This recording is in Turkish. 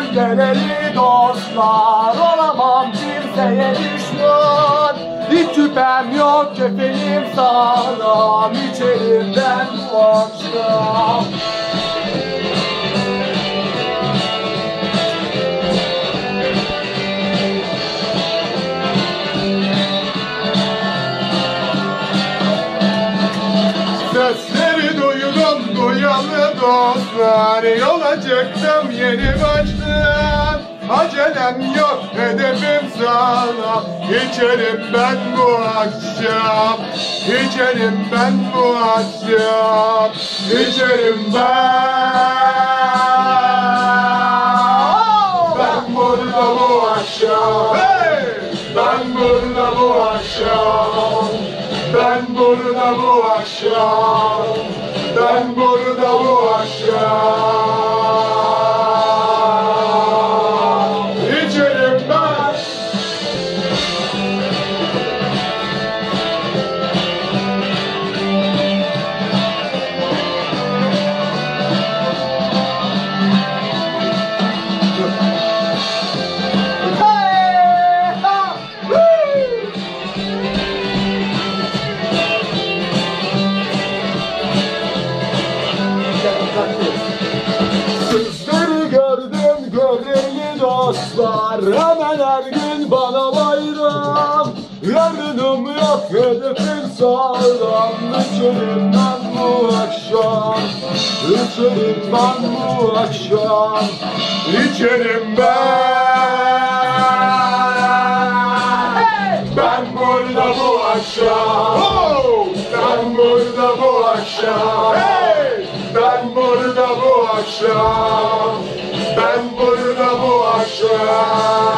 Geleli dostlar, olamam kimseye düşman. Hiç şüphem yok, kefenim sağlam, içerim ben bu akşam. Sesleri duydum duyalı dostlar, yola çıktım yeni baştan. Acelem yok, hedefim sağlam, içerim ben bu akşam. İçerim ben bu akşam, içerim ben. Ben burada bu akşam, hey! Ben burada bu akşam. Ben burada bu akşam, ben burada bu akşam. İçerim ben. Sizleri gördüm göreli dostlar, hemen her gün bana bayram. Yarınım yok, hedefim sağlam, içerim ben bu akşam. İçerim ben bu akşam. İçerim ben. Ben burada bu akşam. Ben burada bu akşam. Ben burada bu akşam. Ben burada bu akşam.